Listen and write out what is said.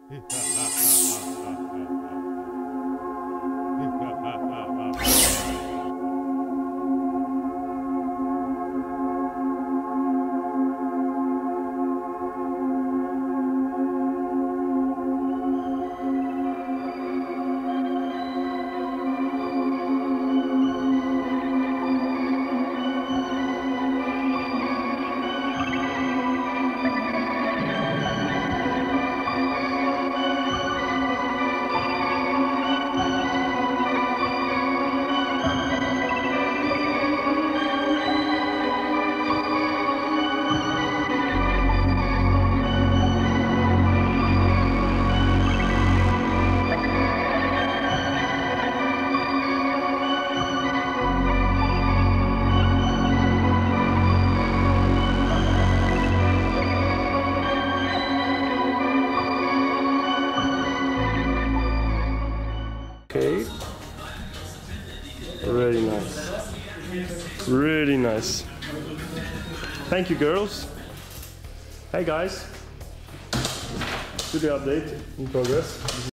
Okay, really nice, really nice. Thank you, girls. Hey guys, studio update in progress.